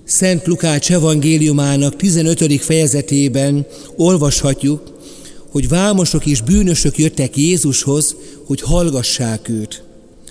Szent Lukács evangéliumának 15. fejezetében olvashatjuk, hogy vámosok és bűnösök jöttek Jézushoz, hogy hallgassák őt.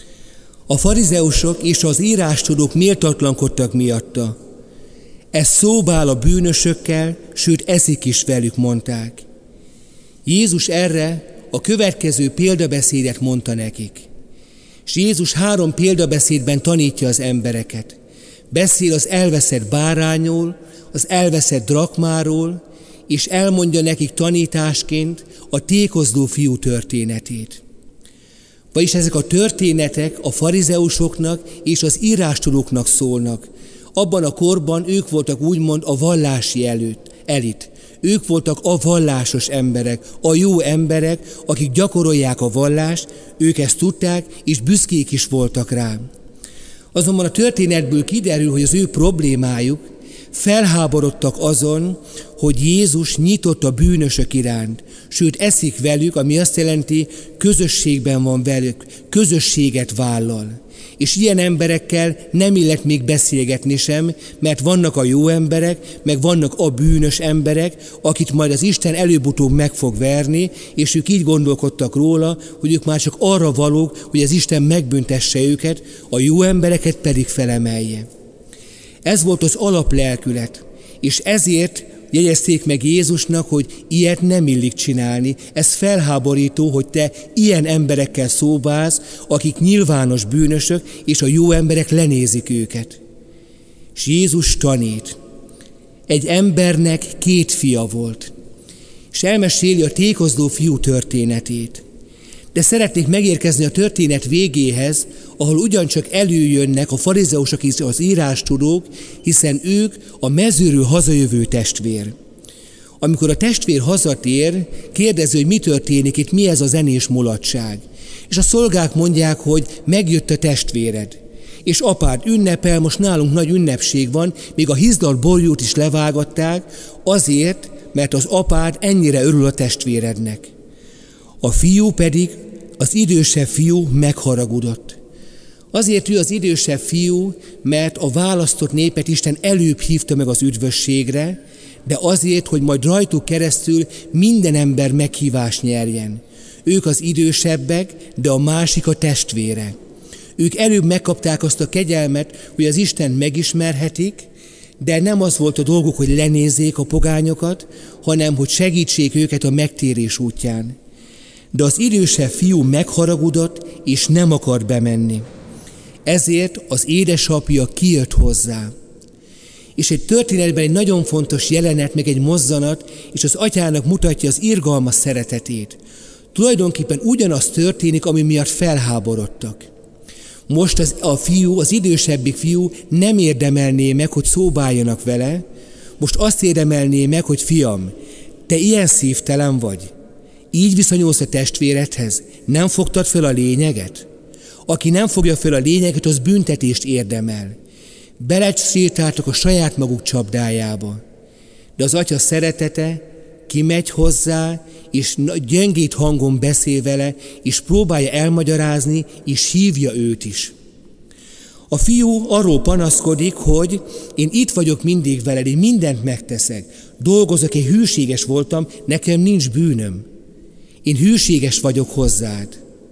A farizeusok és az írástudók méltatlankodtak miatta. Ez szóba áll a bűnösökkel, sőt eszik is velük, mondták. Jézus erre a következő példabeszédet mondta nekik. És Jézus 3 példabeszédben tanítja az embereket. Beszél az elveszett bárányról, az elveszett drakmáról, és elmondja nekik tanításként a tékozló fiú történetét. Vagyis ezek a történetek a farizeusoknak és az írástudóknak szólnak. Abban a korban ők voltak úgymond a vallási elit. Ők voltak a vallásos emberek, a jó emberek, akik gyakorolják a vallást, ők ezt tudták, és büszkék is voltak rá. Azonban a történetből kiderül, hogy az ő problémájuk, felháborodtak azon, hogy Jézus nyitott a bűnösök iránt, sőt eszik velük, ami azt jelenti, közösségben van velük, közösséget vállal. És ilyen emberekkel nem illet még beszélgetni sem, mert vannak a jó emberek, meg vannak a bűnös emberek, akit majd az Isten előbb-utóbb meg fog verni, és ők így gondolkodtak róla, hogy ők már csak arra valók, hogy az Isten megbüntesse őket, a jó embereket pedig felemelje. Ez volt az alaplelkület, és ezért jegyezték meg Jézusnak, hogy ilyet nem illik csinálni. Ez felháborító, hogy te ilyen emberekkel szóba állsz, akik nyilvános bűnösök, és a jó emberek lenézik őket. És Jézus tanít. Egy embernek 2 fia volt, és elmeséli a tékozló fiú történetét. De szeretnék megérkezni a történet végéhez, ahol ugyancsak előjönnek a farizeusok és az írástudók, hiszen ők a mezőről hazajövő testvér. Amikor a testvér hazatér, kérdezi, hogy mi történik itt, mi ez a zenés mulatság. És a szolgák mondják, hogy megjött a testvéred. És apád ünnepel, most nálunk nagy ünnepség van, még a hizlalt borjút is levágatták, azért, mert az apád ennyire örül a testvérednek. A fiú pedig, az idősebb fiú megharagudott. Azért ő az idősebb fiú, mert a választott népet Isten előbb hívta meg az üdvösségre, de azért, hogy majd rajtuk keresztül minden ember meghívást nyerjen. Ők az idősebbek, de a másik a testvére. Ők előbb megkapták azt a kegyelmet, hogy az Istent megismerhetik, de nem az volt a dolguk, hogy lenézzék a pogányokat, hanem hogy segítsék őket a megtérés útján. De az idősebb fiú megharagudott, és nem akart bemenni. Ezért az édesapja kijött hozzá. És egy történetben egy nagyon fontos jelenet, meg egy mozzanat, és az atyának mutatja az irgalmas szeretetét. Tulajdonképpen ugyanaz történik, ami miatt felháborodtak. Most az idősebbik fiú nem érdemelné meg, hogy szóba álljanak vele, most azt érdemelné meg, hogy fiam, te ilyen szívtelen vagy. Így viszonyulsz a testvéredhez, nem fogtad fel a lényeget? Aki nem fogja fel a lényeget, az büntetést érdemel. Belesétáltak a saját maguk csapdájába. De az atya szeretete kimegy hozzá, és gyengét hangon beszél vele, és próbálja elmagyarázni, és hívja őt is. A fiú arról panaszkodik, hogy én itt vagyok mindig veled, én mindent megteszek. Dolgozok, én hűséges voltam, nekem nincs bűnöm. Én hűséges vagyok hozzád.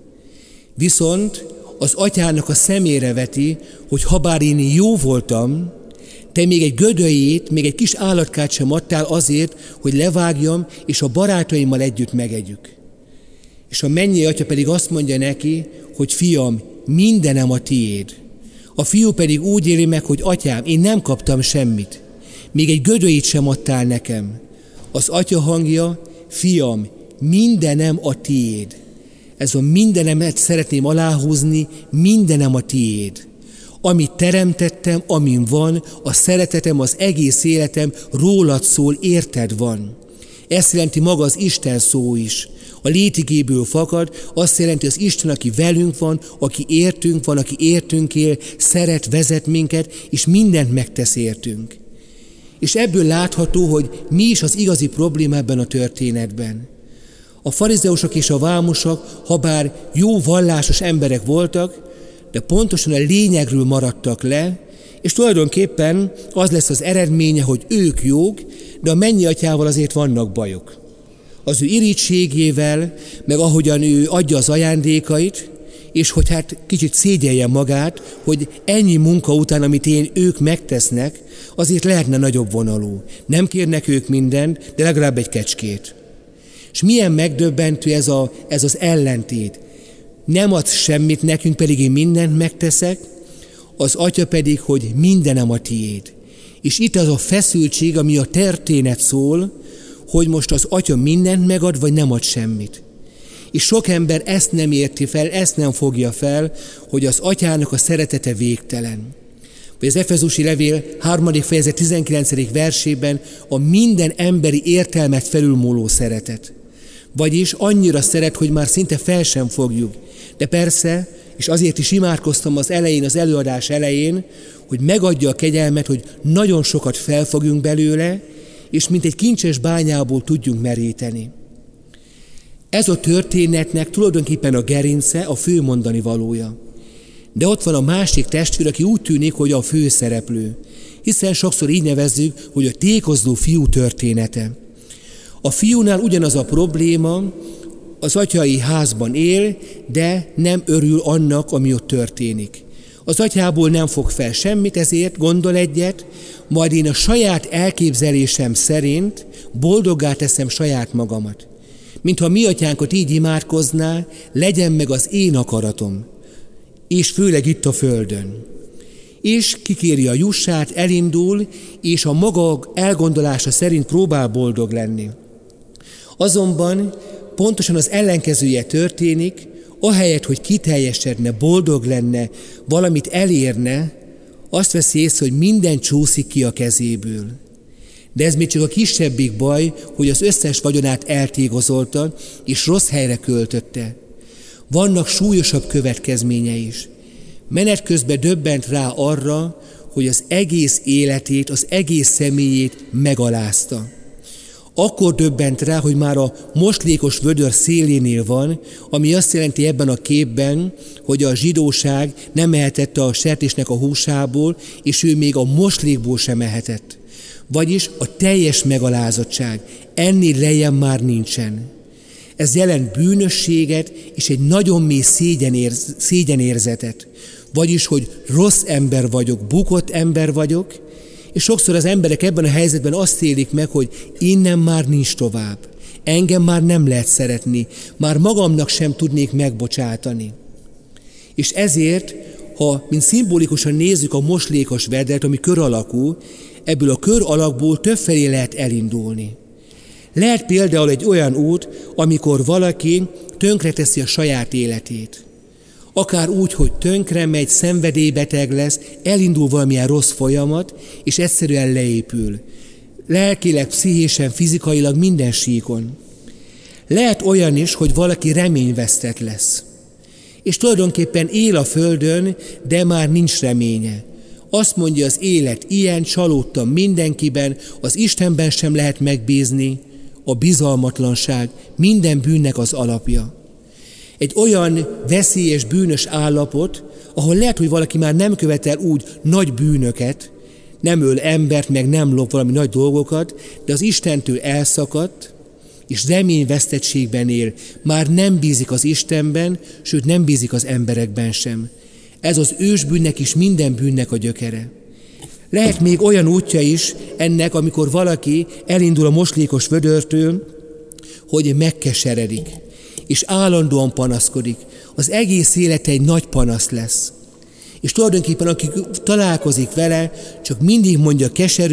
Viszont az atyának a szemére veti, hogy habár én jó voltam, te még egy gödölyét, még egy kis állatkát sem adtál azért, hogy levágjam, és a barátaimmal együtt megegyük. És a mennyei atya pedig azt mondja neki, hogy fiam, mindenem a tiéd. A fiú pedig úgy éli meg, hogy atyám, én nem kaptam semmit. Még egy gödölyét sem adtál nekem. Az atya hangja, fiam, mindenem a tiéd. Ez a mindenemet szeretném aláhúzni, mindenem a tiéd. Amit teremtettem, amin van, a szeretetem, az egész életem rólad szól, érted van. Ezt jelenti maga az Isten szó is. A létigéből fakad, azt jelenti az Isten, aki velünk van, aki értünk él, szeret, vezet minket, és mindent megtesz értünk. És ebből látható, hogy mi is az igazi probléma ebben a történetben. A farizeusok és a vámosok, habár jó vallásos emberek voltak, de pontosan a lényegről maradtak le, És tulajdonképpen az lesz az eredménye, hogy ők jók, de a mennyatyával azért vannak bajok. Az ő irítségével, meg ahogyan ő adja az ajándékait, és hogy hát kicsit szégyelje magát, hogy ennyi munka után, amit ők megtesznek, azért lehetne nagyobb vonalú. Nem kérnek ők mindent, de legalább egy kecskét. És milyen megdöbbentő ez az ellentét. Nem adsz semmit nekünk, pedig én mindent megteszek, az atya pedig, hogy mindenem a tiéd. És itt az a feszültség, ami a történet szól, hogy most az atya mindent megad, vagy nem ad semmit. És sok ember ezt nem érti fel, ezt nem fogja fel, hogy az atyának a szeretete végtelen. Vagy az Efezusi levél 3. fejezet 19. versében a minden emberi értelmet felülmúló szeretet. Vagyis annyira szeret, hogy már szinte fel sem fogjuk. De persze, és azért is imádkoztam az előadás elején, hogy megadja a kegyelmet, hogy nagyon sokat felfogjunk belőle, és mint egy kincses bányából tudjunk meríteni. Ez a történetnek tulajdonképpen a gerince, a fő mondani valója. De ott van a másik testvér, aki úgy tűnik, hogy a főszereplő. Hiszen sokszor így nevezzük, hogy a tékozló fiú története. A fiúnál ugyanaz a probléma, az atyai házban él, de nem örül annak, ami ott történik. Az atyából nem fog fel semmit, ezért gondol egyet, majd én a saját elképzelésem szerint boldoggá teszem saját magamat. Mintha mi atyánkat így imádkozná, legyen meg az én akaratom, és főleg itt a földön. És kikéri a jussát, elindul, és a maga elgondolása szerint próbál boldog lenni. Azonban pontosan az ellenkezője történik, ahelyett, hogy kiteljesedne, boldog lenne, valamit elérne, azt veszi észre, hogy minden csúszik ki a kezéből. De ez még csak a kisebbik baj, hogy az összes vagyonát eltégozolta, és rossz helyre költötte. Vannak súlyosabb következménye is. Menet közben döbbent rá arra, hogy az egész életét, az egész személyét megalázta. Akkor döbbent rá, hogy már a moslékos vödör szélénél van, ami azt jelenti ebben a képben, hogy a zsidóság nem ehetett a sertésnek a húsából, és ő még a moslékból sem ehetett. Vagyis a teljes megalázottság. Ennél lejjebb már nincsen. Ez jelent bűnösséget és egy nagyon mély szégyenérzetet. Vagyis, hogy rossz ember vagyok, bukott ember vagyok, és sokszor az emberek ebben a helyzetben azt élik meg, hogy innen már nincs tovább. Engem már nem lehet szeretni, már magamnak sem tudnék megbocsátani. És ezért, ha mint szimbolikusan nézzük a moslékos vedret, ami kör alakú, ebből a kör alakból többfelé lehet elindulni. Lehet például egy olyan út, amikor valaki tönkreteszi a saját életét. Akár úgy, hogy tönkre megy, szenvedélybeteg lesz, elindul valamilyen rossz folyamat, és egyszerűen leépül. Lelkileg, pszichésen, fizikailag minden síkon. Lehet olyan is, hogy valaki reményvesztett lesz. És tulajdonképpen él a földön, de már nincs reménye. Azt mondja, az élet ilyen, csalódtam mindenkiben, az Istenben sem lehet megbízni, a bizalmatlanság minden bűnnek az alapja. Egy olyan veszélyes, bűnös állapot, ahol lehet, hogy valaki már nem követel úgy nagy bűnöket, nem öl embert, meg nem lop valami nagy dolgokat, de az Istentől elszakadt, és reményvesztettségben él. Már nem bízik az Istenben, sőt nem bízik az emberekben sem. Ez az ősbűnnek is minden bűnnek a gyökere. Lehet még olyan útja is ennek, amikor valaki elindul a moslékos vödörtől, hogy megkeseredik, és állandóan panaszkodik. Az egész élete egy nagy panasz lesz. És tulajdonképpen aki találkozik vele, csak mindig mondja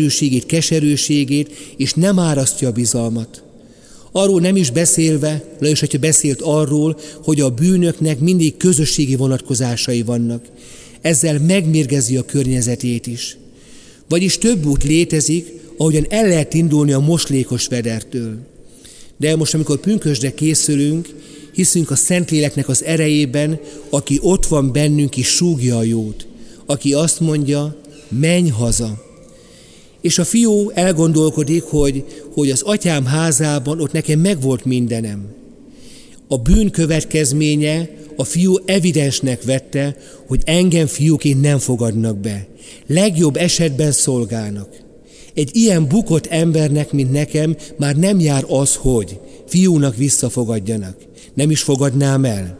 keserűségét, és nem árasztja a bizalmat. Arról nem is beszélve, Lajos atya beszélt arról, hogy a bűnöknek mindig közösségi vonatkozásai vannak. Ezzel megmérgezi a környezetét is. Vagyis több út létezik, ahogyan el lehet indulni a moslékos vedertől. De most, amikor pünkösdre készülünk, hiszünk a Szentléleknek az erejében, aki ott van bennünk és súgja a jót. Aki azt mondja, menj haza. És a fiú elgondolkodik, hogy az atyám házában ott nekem megvolt mindenem. A bűn következménye a fiú evidensnek vette, hogy engem fiúként nem fogadnak be. Legjobb esetben szolgálnak. Egy ilyen bukott embernek, mint nekem, már nem jár az, hogy fiúnak visszafogadjanak. Nem is fogadnám el.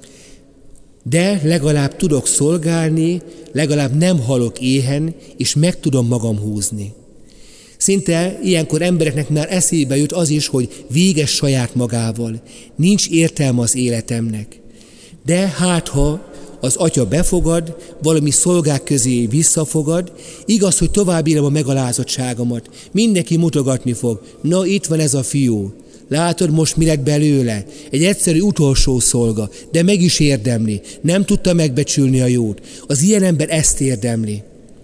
De legalább tudok szolgálni, legalább nem halok éhen, és meg tudom magam húzni. Szinte ilyenkor embereknek már eszébe jut az is, hogy véges saját magával. Nincs értelme az életemnek. De hát ha az atya befogad, valami szolgák közé visszafogad, igaz, hogy tovább írom a megalázottságomat. Mindenki mutogatni fog. Na, itt van ez a fiú. Látod, most mi lett belőle? Egy egyszerű utolsó szolga, de meg is érdemli. Nem tudta megbecsülni a jót. Az ilyen ember ezt érdemli.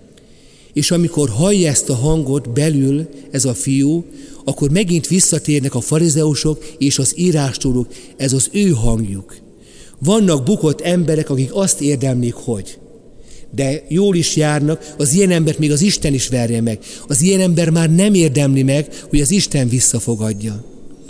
És amikor hallja ezt a hangot belül ez a fiú, akkor megint visszatérnek a farizeusok és az írástudók, ez az ő hangjuk. Vannak bukott emberek, akik azt érdemlik, hogy. De jól is járnak, az ilyen embert még az Isten is verje meg. Az ilyen ember már nem érdemli meg, hogy az Isten visszafogadja.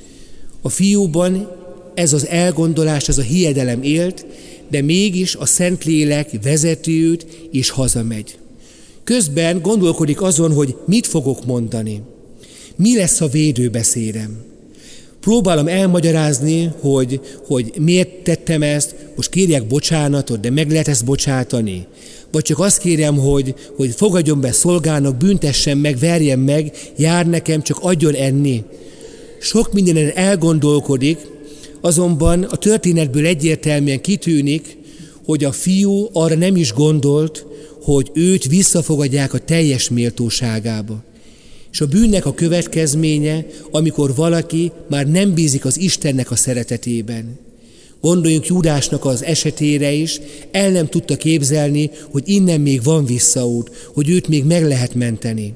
A fiúban ez az elgondolás, ez a hiedelem élt, de mégis a Szentlélek vezeti őt és hazamegy. Közben gondolkodik azon, hogy mit fogok mondani. Mi lesz a védőbeszédem? Próbálom elmagyarázni, hogy miért tettem ezt, most kérjek bocsánatot, de meg lehet ezt bocsátani. Vagy csak azt kérem, hogy fogadjon be szolgának, büntessen meg, verjen meg, jár nekem, csak adjon enni. Sok mindenen elgondolkodik, azonban a történetből egyértelműen kitűnik, hogy a fiú arra nem is gondolt, hogy őt visszafogadják a teljes méltóságába. És a bűnnek a következménye, amikor valaki már nem bízik az Istennek a szeretetében. Gondoljunk Júdásnak az esetére is, el nem tudta képzelni, hogy innen még van visszaút, hogy őt még meg lehet menteni.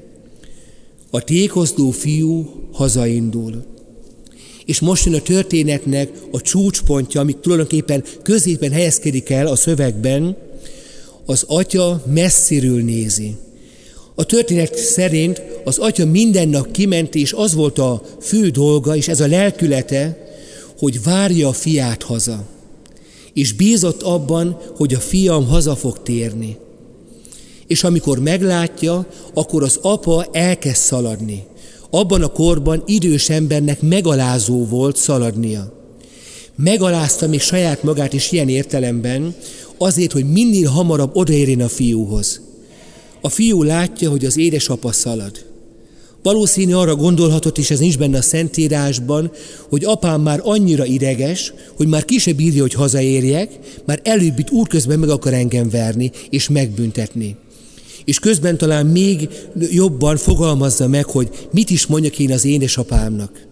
A tékozló fiú hazaindul. És most jön a történetnek a csúcspontja, amit tulajdonképpen középen helyezkedik el a szövegben, az atya messziről nézi. A történet szerint az atya minden nap kiment, és az volt a fő dolga, és ez a lelkülete, hogy várja a fiát haza. És bízott abban, hogy a fiam haza fog térni. És amikor meglátja, akkor az apa elkezd szaladni. Abban a korban idős embernek megalázó volt szaladnia. Megalázta még saját magát is ilyen értelemben, azért, hogy minél hamarabb odaérjen a fiúhoz. A fiú látja, hogy az édesapa szalad. Valószínű arra gondolhatott, és ez nincs benne a Szentírásban, hogy apám már annyira ideges, hogy már ki se bírja, hogy hazaérjek, már előbb itt útközben meg akar engem verni és megbüntetni. És közben talán még jobban fogalmazza meg, hogy mit is mondjak én az édesapámnak.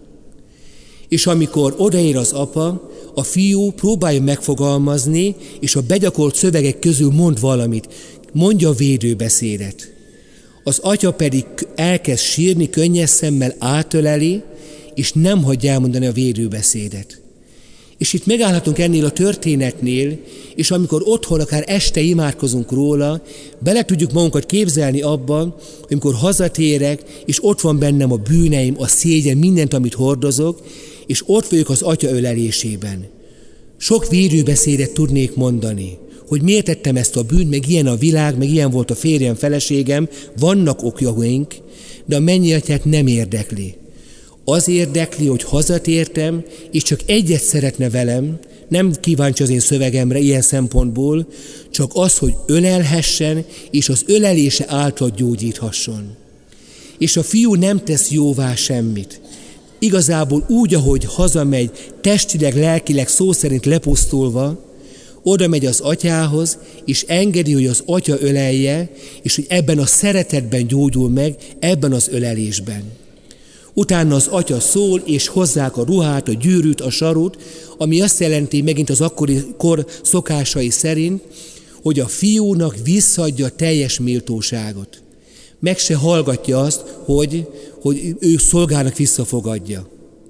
És amikor odaér az apa, a fiú próbálja megfogalmazni, és a begyakorlt szövegek közül mond valamit, mondja a védőbeszédet. Az atya pedig elkezd sírni, könnyes szemmel átöleli, és nem hagyja elmondani a védőbeszédet. És itt megállhatunk ennél a történetnél, és amikor otthon akár este imádkozunk róla, bele tudjuk magunkat képzelni abban, amikor hazatérek, és ott van bennem a bűneim, a szégyen, mindent, amit hordozok, és ott vagyok az atya ölelésében. Sok védőbeszédet tudnék mondani, hogy miért tettem ezt a bűnt, meg ilyen a világ, meg ilyen volt a férjem, feleségem, vannak okjaink, de a mennyi atyát nem érdekli. Az érdekli, hogy hazatértem, és csak egyet szeretne velem, nem kíváncsi az én szövegemre ilyen szempontból, csak az, hogy ölelhessen, és az ölelése által gyógyíthasson. És a fiú nem tesz jóvá semmit. Igazából úgy, ahogy hazamegy, testileg, lelkileg, szó szerint lepusztulva, oda megy az atyához, és engedi, hogy az atya ölelje, és hogy ebben a szeretetben gyógyul meg, ebben az ölelésben. Utána az atya szól, és hozzák a ruhát, a gyűrűt, a sarut, ami azt jelenti megint az akkori kor szokásai szerint, hogy a fiúnak visszaadja a teljes méltóságot. Meg se hallgatja azt, hogy ő szolgának visszafogadja.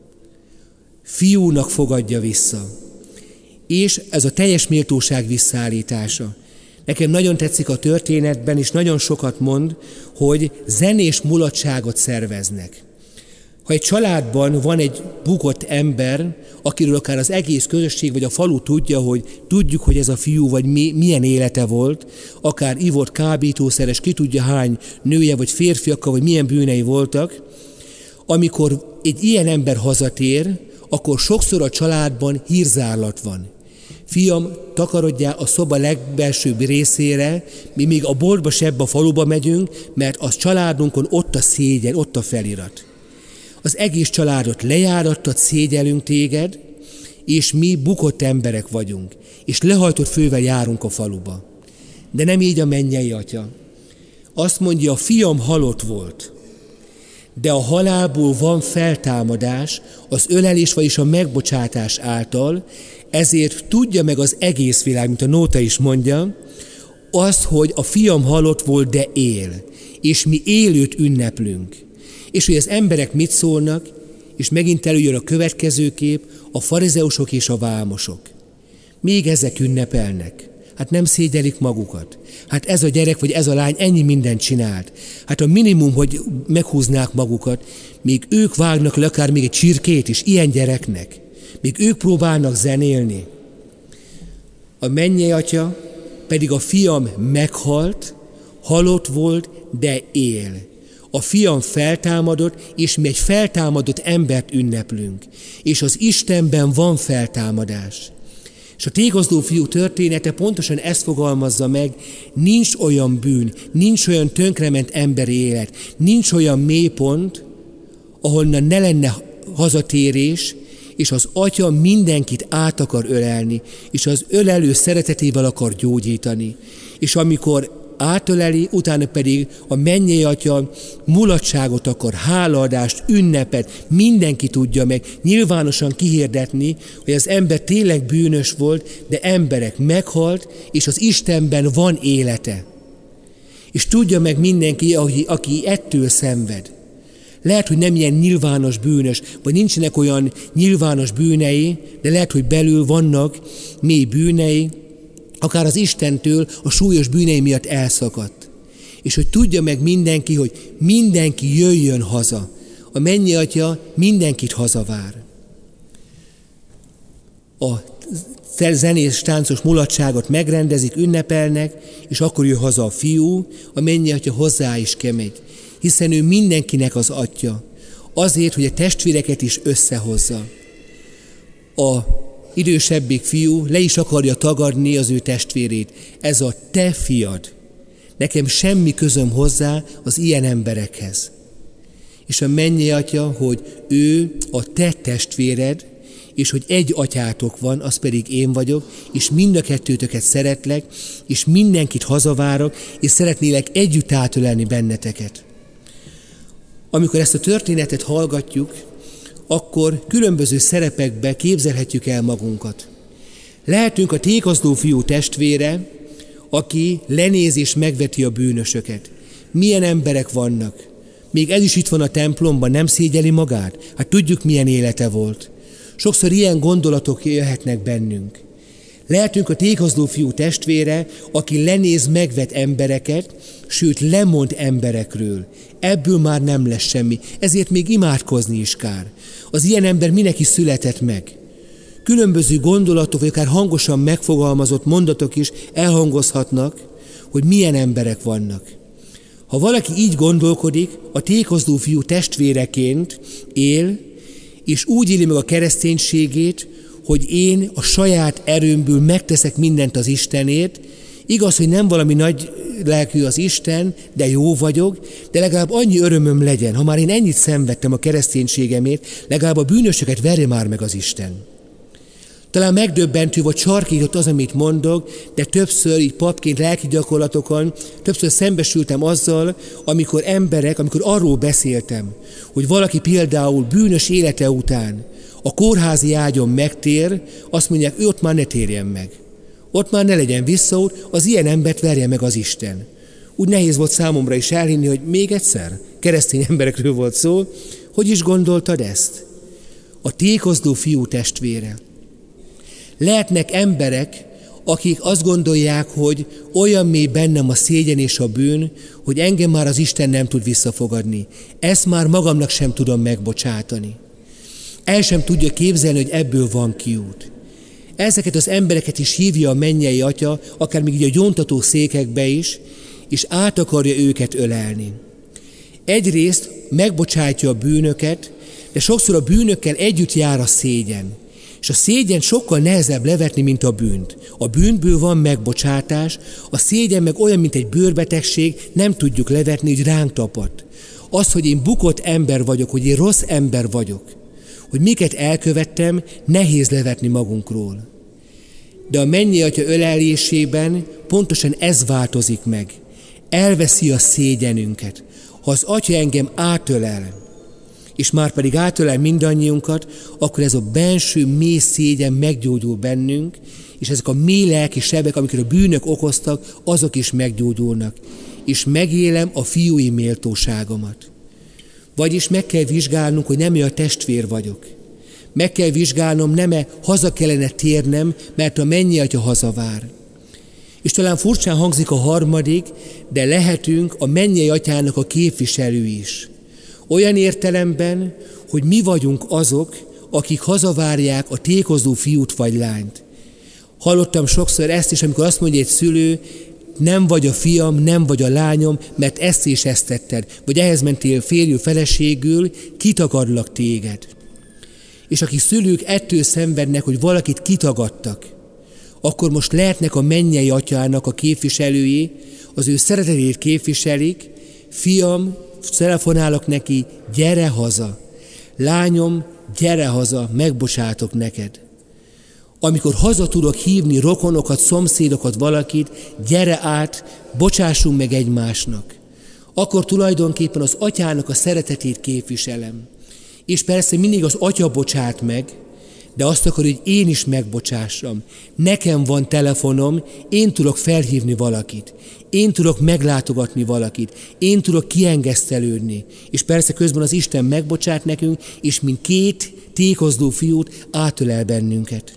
Fiúnak fogadja vissza. És ez a teljes méltóság visszaállítása. Nekem nagyon tetszik a történetben, és nagyon sokat mond, hogy zenés mulatságot szerveznek. Ha egy családban van egy bukott ember, akiről akár az egész közösség vagy a falu tudja, hogy ez a fiú vagy milyen élete volt, akár ivott, kábítószeres, ki tudja hány nője vagy férfiakkal, vagy milyen bűnei voltak, amikor egy ilyen ember hazatér, akkor sokszor a családban hírzárlat van. Fiam, takarodjál a szoba legbelsőbb részére, mi még a boltba se ebbe a faluba megyünk, mert az családunkon ott a szégyen, ott a felirat. Az egész családot lejárattad, szégyelünk téged, és mi bukott emberek vagyunk, és lehajtott fővel járunk a faluba. De nem így a mennyei Atya. Azt mondja, a fiam halott volt, de a halálból van feltámadás az ölelés, vagyis a megbocsátás által, ezért tudja meg az egész világ, mint a nóta is mondja, az, hogy a fiam halott volt, de él, és mi élőt ünneplünk. És hogy az emberek mit szólnak, és megint előjön a következő kép, a farizeusok és a vámosok. Még ezek ünnepelnek. Hát nem szégyelik magukat. Hát ez a gyerek, vagy ez a lány ennyi mindent csinált. Hát a minimum, hogy meghúznák magukat, még ők vágnak le akár még egy csirkét is, ilyen gyereknek. Még ők próbálnak zenélni. A mennyei Atya pedig a fiam meghalt, halott volt, de él. A fiam feltámadott, és mi egy feltámadott embert ünneplünk. És az Istenben van feltámadás. És a tékozló fiú története pontosan ezt fogalmazza meg, nincs olyan bűn, nincs olyan tönkrement emberi élet, nincs olyan mélypont, ahonnan ne lenne hazatérés, és az Atya mindenkit át akar ölelni, és az ölelő szeretetével akar gyógyítani. És amikor átöleli, utána pedig a mennyei Atya mulatságot akar, hálaadást, ünnepet, mindenki tudja meg nyilvánosan kihirdetni, hogy az ember tényleg bűnös volt, de emberek meghalt, és az Istenben van élete. És tudja meg mindenki, aki ettől szenved. Lehet, hogy nem ilyen nyilvános bűnös, vagy nincsenek olyan nyilvános bűnei, de lehet, hogy belül vannak mély bűnei, akár az Istentől a súlyos bűnei miatt elszakadt. És hogy tudja meg mindenki, hogy mindenki jöjjön haza. A mennyei Atya mindenkit hazavár. A zenés, táncos mulatságot megrendezik, ünnepelnek, és akkor jön haza a fiú, a mennyei Atya hozzá is kemegy. Hiszen ő mindenkinek az Atya. Azért, hogy a testvéreket is összehozza. A idősebbik fiú le is akarja tagadni az ő testvérét. Ez a te fiad. Nekem semmi közöm hozzá az ilyen emberekhez. És a mennyei Atya, hogy ő a te testvéred, és hogy egy atyátok van, az pedig én vagyok, és mind a kettőtöket szeretlek, és mindenkit hazavárok, és szeretnélek együtt átölelni benneteket. Amikor ezt a történetet hallgatjuk, akkor különböző szerepekbe képzelhetjük el magunkat. Lehetünk a tékozló fiú testvére, aki lenéz és megveti a bűnösöket. Milyen emberek vannak? Még ez is itt van a templomban, nem szégyeli magát? Hát tudjuk, milyen élete volt. Sokszor ilyen gondolatok jöhetnek bennünk. Lehetünk a tékozló fiú testvére, aki lenéz, megvet embereket, sőt lemond emberekről. Ebből már nem lesz semmi, ezért még imádkozni is kár. Az ilyen ember minek is született meg? Különböző gondolatok, vagy akár hangosan megfogalmazott mondatok is elhangozhatnak, hogy milyen emberek vannak. Ha valaki így gondolkodik, a tékozló fiú testvéreként él, és úgy éli meg a kereszténységét, hogy én a saját erőmből megteszek mindent az Istenért. Igaz, hogy nem valami nagy lelkű az Isten, de jó vagyok, de legalább annyi örömöm legyen, ha már én ennyit szenvedtem a kereszténységemért, legalább a bűnösöket verje már meg az Isten. Talán megdöbbentő vagy sarkított az, amit mondok, de többször így papként lelki gyakorlatokon, többször szembesültem azzal, amikor arról beszéltem, hogy valaki például bűnös élete után a kórházi ágyon megtér, azt mondják, ő ott már ne térjen meg. Ott már ne legyen visszaút, az ilyen embert verje meg az Isten. Úgy nehéz volt számomra is elhinni, hogy még egyszer keresztény emberekről volt szó. Hogy is gondoltad ezt? A tékozló fiú testvére. Lehetnek emberek, akik azt gondolják, hogy olyan mély bennem a szégyen és a bűn, hogy engem már az Isten nem tud visszafogadni. Ezt már magamnak sem tudom megbocsátani. El sem tudja képzelni, hogy ebből van kiút. Ezeket az embereket is hívja a mennyei Atya, akár még így a gyóntató székekbe is, és át akarja őket ölelni. Egyrészt megbocsátja a bűnöket, de sokszor a bűnökkel együtt jár a szégyen. És a szégyen sokkal nehezebb levetni, mint a bűnt. A bűnből van megbocsátás, a szégyen meg olyan, mint egy bőrbetegség, nem tudjuk levetni, hogy ránk tapad. Az, hogy én bukott ember vagyok, hogy én rossz ember vagyok, hogy miket elkövettem, nehéz levetni magunkról. De a mennyei Atya ölelésében pontosan ez változik meg. Elveszi a szégyenünket. Ha az Atya engem átölel, és már pedig átölel mindannyiunkat, akkor ez a benső mély szégyen meggyógyul bennünk, és ezek a mély lelki sebek, amiket a bűnök okoztak, azok is meggyógyulnak. És megélem a fiúi méltóságomat. Vagyis meg kell vizsgálnunk, hogy nem-e a testvér vagyok. Meg kell vizsgálnom, nem-e haza kellene térnem, mert a mennyei Atya hazavár. És talán furcsán hangzik a harmadik, de lehetünk a mennyei Atyának a képviselői is. Olyan értelemben, hogy mi vagyunk azok, akik hazavárják a tékozló fiút vagy lányt. Hallottam sokszor ezt is, amikor azt mondja egy szülő, nem vagy a fiam, nem vagy a lányom, mert ezt és ezt tetted, vagy ehhez mentél férjül, feleségül, kitagadlak téged. És akik szülők ettől szenvednek, hogy valakit kitagadtak, akkor most lehetnek a mennyei Atyának a képviselői, az ő szeretetét képviselik, fiam, telefonálok neki, gyere haza, lányom, gyere haza, megbocsátok neked. Amikor haza tudok hívni rokonokat, szomszédokat, valakit, gyere át, bocsássunk meg egymásnak. Akkor tulajdonképpen az Atyának a szeretetét képviselem. És persze mindig az Atya bocsát meg, de azt akar, hogy én is megbocsássam. Nekem van telefonom, én tudok felhívni valakit. Én tudok meglátogatni valakit. Én tudok kiengesztelődni. És persze közben az Isten megbocsát nekünk, és mint két tékozló fiút átölel bennünket.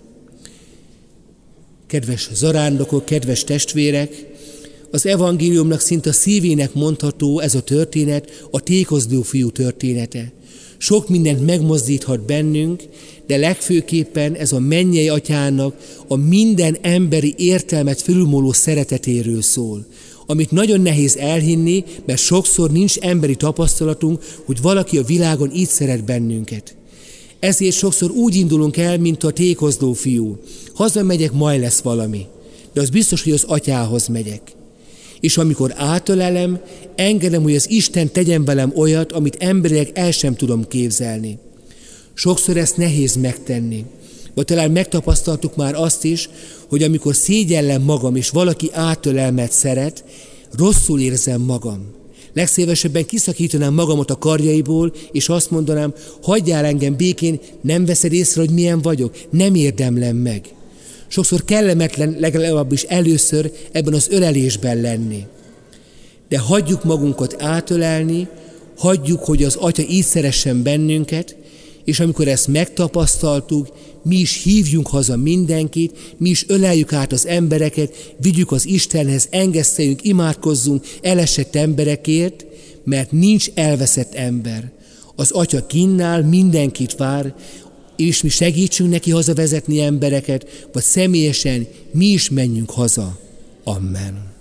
Kedves zarándokok, kedves testvérek, az evangéliumnak szinte a szívének mondható ez a történet, a tékozló fiú története. Sok mindent megmozdíthat bennünk, de legfőképpen ez a mennyei Atyának a minden emberi értelmet fölülmúló szeretetéről szól, amit nagyon nehéz elhinni, mert sokszor nincs emberi tapasztalatunk, hogy valaki a világon így szeret bennünket. Ezért sokszor úgy indulunk el, mint a tékozló fiú. Hazamegyek, majd lesz valami, de az biztos, hogy az Atyához megyek. És amikor átölelem, engedem, hogy az Isten tegyen velem olyat, amit emberileg el sem tudom képzelni. Sokszor ezt nehéz megtenni. Vagy talán megtapasztaltuk már azt is, hogy amikor szégyellem magam, és valaki átölel, mert szeret, rosszul érzem magam. Legszívesebben kiszakítanám magamat a karjaiból, és azt mondanám, hagyjál engem békén, nem veszed észre, hogy milyen vagyok, nem érdemlem meg. Sokszor kellemetlen legalábbis először ebben az ölelésben lenni. De hagyjuk magunkat átölelni, hagyjuk, hogy az Atya így szeressen bennünket, és amikor ezt megtapasztaltuk, mi is hívjunk haza mindenkit, mi is öleljük át az embereket, vigyük az Istenhez, engeszteljünk, imádkozzunk elesett emberekért, mert nincs elveszett ember. Az Atya kinnál, mindenkit vár, és mi segítsünk neki hazavezetni embereket, vagy személyesen mi is menjünk haza. Amen.